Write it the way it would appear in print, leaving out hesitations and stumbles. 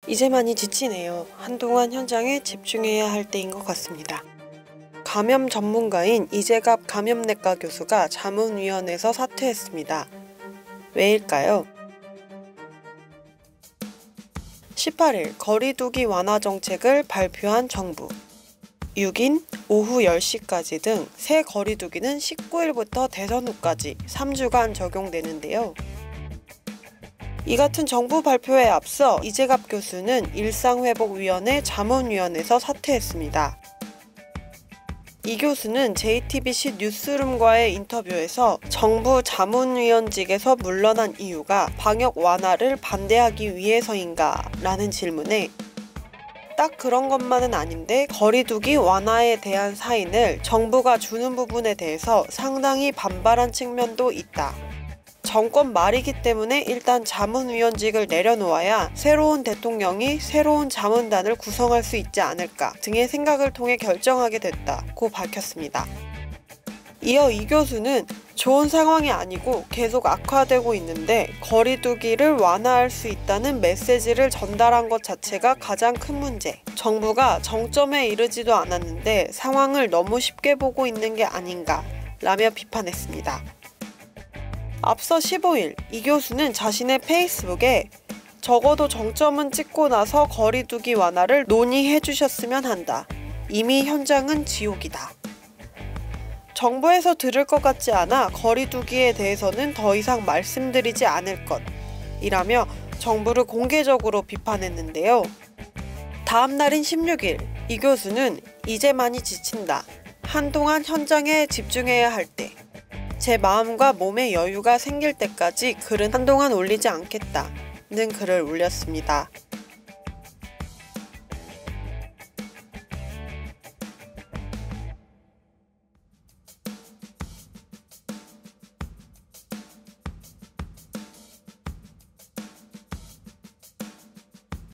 이제 많이 지치네요. 한동안 현장에 집중해야 할 때인 것 같습니다. 감염 전문가인 이재갑 감염내과 교수가 자문위원회에서 사퇴했습니다. 왜일까요? 18일 거리두기 완화 정책을 발표한 정부. 6인 오후 10시까지 등 새 거리두기는 19일부터 대선 후까지 3주간 적용되는데요. 이 같은 정부 발표에 앞서 이재갑 교수는 일상회복위원회 자문위원회에서 사퇴했습니다. 이 교수는 JTBC 뉴스룸과의 인터뷰에서 정부 자문위원직에서 물러난 이유가 방역 완화를 반대하기 위해서인가? 라는 질문에 딱 그런 것만은 아닌데 거리두기 완화에 대한 사인을 정부가 주는 부분에 대해서 상당히 반발한 측면도 있다. 정권 말이기 때문에 일단 자문위원직을 내려놓아야 새로운 대통령이 새로운 자문단을 구성할 수 있지 않을까 등의 생각을 통해 결정하게 됐다고 밝혔습니다. 이어 이 교수는 좋은 상황이 아니고 계속 악화되고 있는데 거리두기를 완화할 수 있다는 메시지를 전달한 것 자체가 가장 큰 문제. 정부가 정점에 이르지도 않았는데 상황을 너무 쉽게 보고 있는 게 아닌가 라며 비판했습니다. 앞서 15일 이 교수는 자신의 페이스북에 적어도 정점은 찍고 나서 거리두기 완화를 논의해 주셨으면 한다. 이미 현장은 지옥이다. 정부에서 들을 것 같지 않아 거리두기에 대해서는 더 이상 말씀드리지 않을 것 이라며 정부를 공개적으로 비판했는데요. 다음 날인 16일 이 교수는 이제 많이 지친다. 한동안 현장에 집중해야 할 때. 제 마음과 몸에 여유가 생길 때까지 글은 한동안 올리지 않겠다는 글을 올렸습니다.